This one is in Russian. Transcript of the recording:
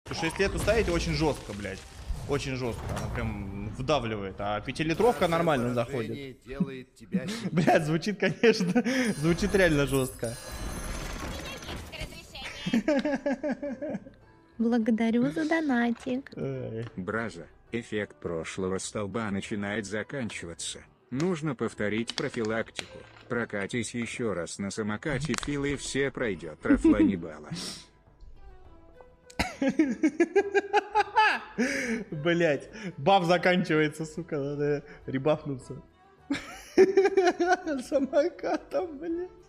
Потому что если эту ставить, очень жестко, блядь. Очень жестко. Она прям вдавливает. А 5-литровка нормально заходит. Делает тебя Блядь, звучит, конечно, звучит реально жестко. Благодарю за донатик. Браза, эффект прошлого столба начинает заканчиваться. Нужно повторить профилактику. Прокатись еще раз на самокате Фил и все пройдет Рафланибала. Блять, баф заканчивается, сука, надо ребафнуться. Самокатом, блять.